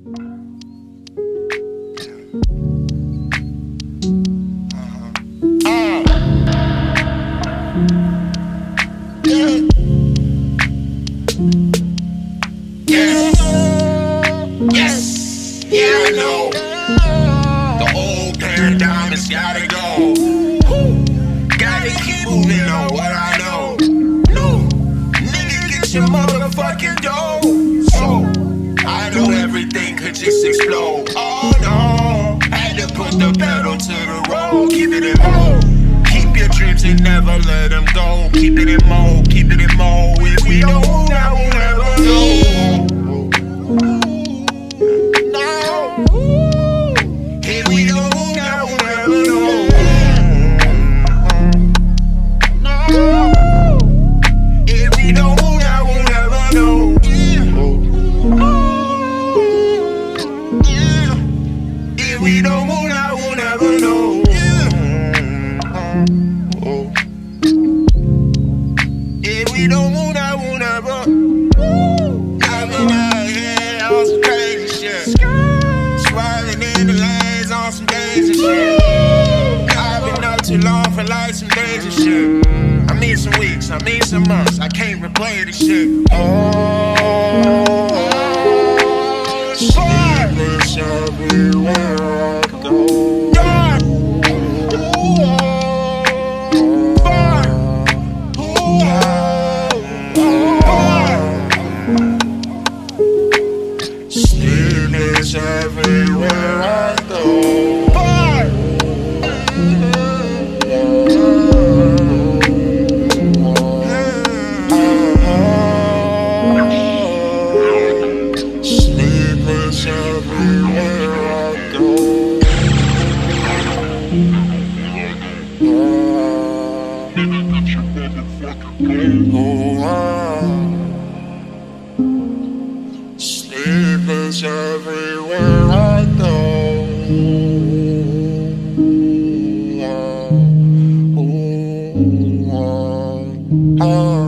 Yes, yeah, I know. The old paradigms gotta go. Gotta keep moving on what I know. No, nigga, get your motherfucking dough. So, I know everything could just explode. Oh no, had to put the pedal to the road. Keep it in mode. Keep your dreams and never let them go. Keep it in mode, keep it in mode. If we don't move, I won't ever know. We don't move, I won't ever know. If we don't move, I won't ever. I've been out here on some crazy shit. Swirling in the lanes on some days shit. I've been up too long for like some days shit. I mean some weeks, I mean some months. I can't replay this shit. Silence everywhere I go. Sleepless everywhere I go. Sleepless everywhere I go. Sleepless everywhere I go. Oh, oh, oh.